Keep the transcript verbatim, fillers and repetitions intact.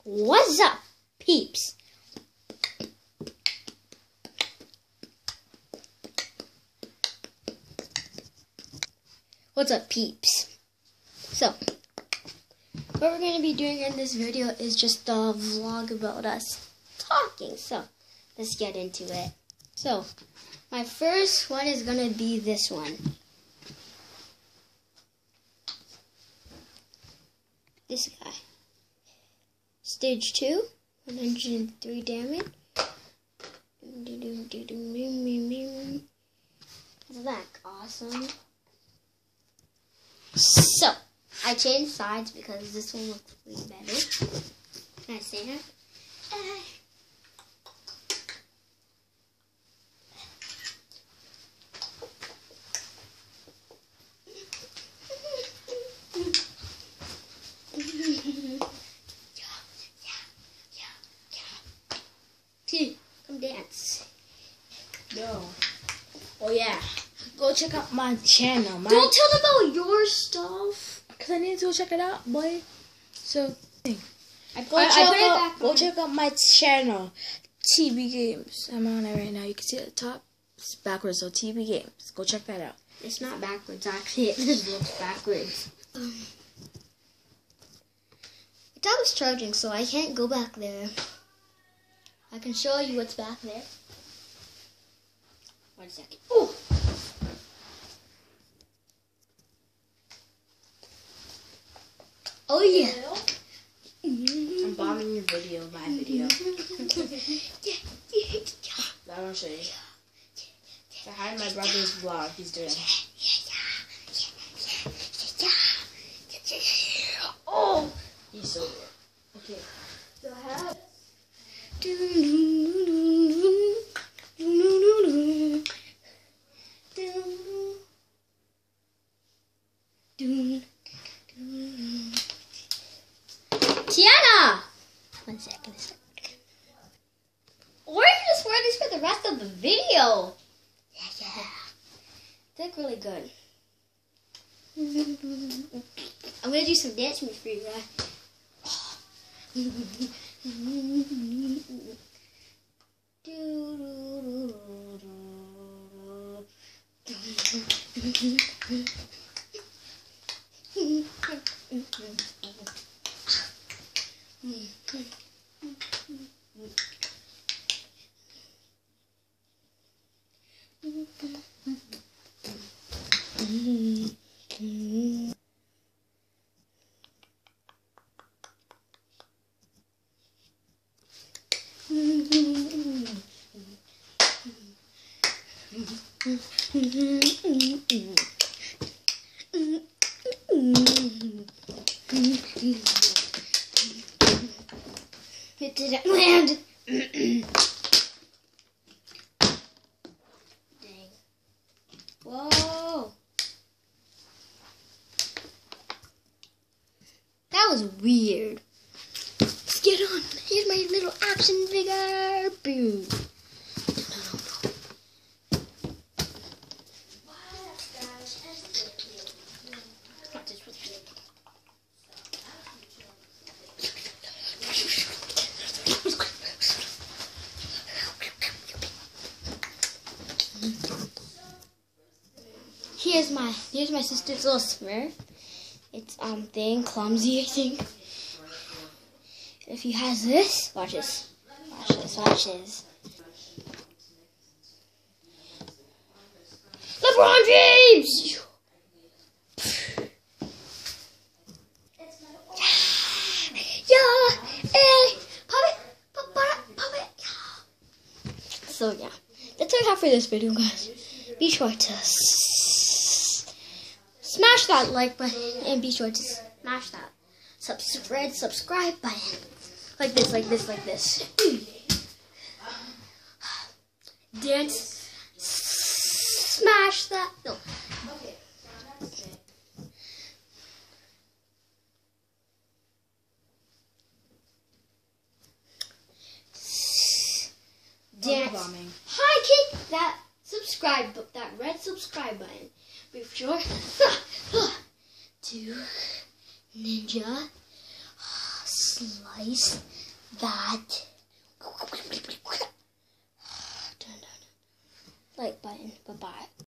What's up, peeps? What's up, peeps? So, what we're going to be doing in this video is just a vlog about us talking. So, let's get into it. So, my first one is going to be this one. This guy. Stage two, one hundred three damage. Isn't that awesome? So, I changed sides because this one looks way better. Can I say that? Uh, Come dance. No. Oh yeah. Go check out my channel. My Don't tell them about your stuff. Cause I need to go check it out, boy. So I go I, check I it go, back go on. check out my channel. T B Games. I'm on it right now. You can see at the top. It's backwards, so T B Games. Go check that out. It's not backwards, actually. It just looks backwards. Um, my tab is charging, so I can't go back there. I can show you what's back there. One second. Oh! Oh yeah. I'm bombing your video, my video. Yeah, yeah, yeah. I want to show you. Say hi to my brother's vlog. He's doing. Oh! He's so good. Okay. So I have. Tiana! One second. Or you can just wear these for the rest of the video. Yeah, yeah. They look really good. I'm gonna do some dance moves for you guys. It didn't land. Dang. Whoa. That was weird. Let's get on. Here's my little action figure. Boom. Here's my here's my sister's little Smurf. It's um thing clumsy, I think. If he has this, watch this, watch this, watch this. LeBron James. Yeah, hey, puppet, puppet, puppet. So yeah, that's all I have for this video, guys. Be sure to smash that like button and be sure to smash that subscribe subscribe button. Like this, like this, like this. Dance. Smash that. No. Okay. Dance. High kick that subscribe, that red subscribe button. Be sure to ninja slice that. Like button. Bye bye.